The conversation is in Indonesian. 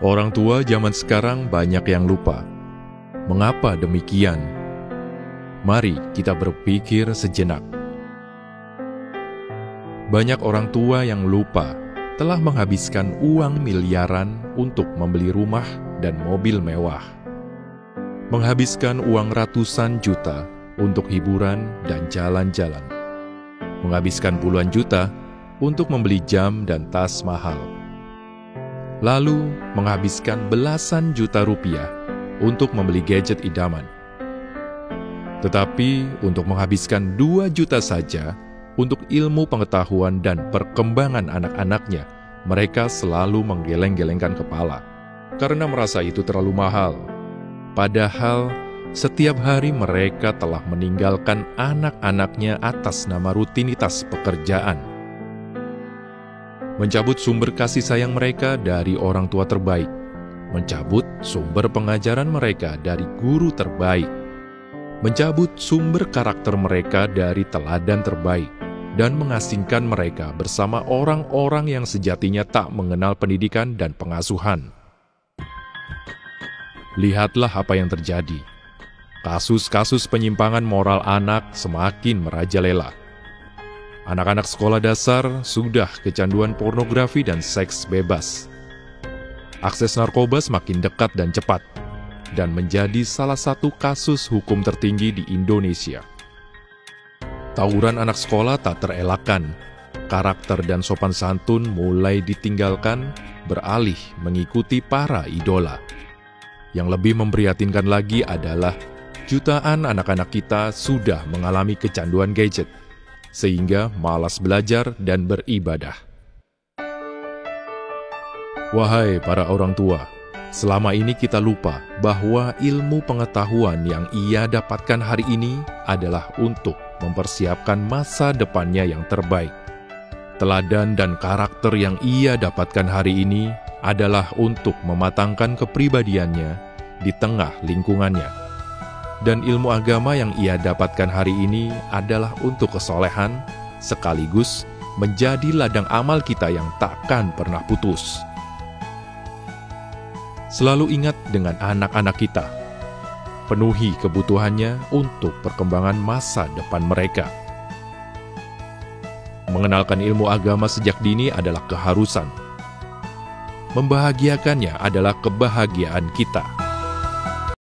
Orang tua zaman sekarang banyak yang lupa. Mengapa demikian? Mari kita berpikir sejenak. Banyak orang tua yang lupa telah menghabiskan uang miliaran untuk membeli rumah dan mobil mewah. Menghabiskan uang ratusan juta untuk hiburan dan jalan-jalan. Menghabiskan puluhan juta untuk membeli jam dan tas mahal. Lalu menghabiskan belasan juta rupiah untuk membeli gadget idaman. Tetapi untuk menghabiskan 2 juta saja untuk ilmu pengetahuan dan perkembangan anak-anaknya, mereka selalu menggeleng-gelengkan kepala karena merasa itu terlalu mahal. Padahal setiap hari mereka telah meninggalkan anak-anaknya atas nama rutinitas pekerjaan. Mencabut sumber kasih sayang mereka dari orang tua terbaik, mencabut sumber pengajaran mereka dari guru terbaik, mencabut sumber karakter mereka dari teladan terbaik, dan mengasingkan mereka bersama orang-orang yang sejatinya tak mengenal pendidikan dan pengasuhan. Lihatlah apa yang terjadi. Kasus-kasus penyimpangan moral anak semakin merajalela. Anak-anak sekolah dasar sudah kecanduan pornografi dan seks bebas. Akses narkoba semakin dekat dan cepat, dan menjadi salah satu kasus hukum tertinggi di Indonesia. Tawuran anak sekolah tak terelakkan. Karakter dan sopan santun mulai ditinggalkan, beralih mengikuti para idola. Yang lebih memprihatinkan lagi adalah jutaan anak-anak kita sudah mengalami kecanduan gadget, sehingga malas belajar dan beribadah. Wahai para orang tua, selama ini kita lupa bahwa ilmu pengetahuan yang ia dapatkan hari ini adalah untuk mempersiapkan masa depannya yang terbaik. Teladan dan karakter yang ia dapatkan hari ini adalah untuk mematangkan kepribadiannya di tengah lingkungannya. Dan ilmu agama yang ia dapatkan hari ini adalah untuk kesolehan, sekaligus menjadi ladang amal kita yang takkan pernah putus. Selalu ingat dengan anak-anak kita. Penuhi kebutuhannya untuk perkembangan masa depan mereka. Mengenalkan ilmu agama sejak dini adalah keharusan. Membahagiakannya adalah kebahagiaan kita.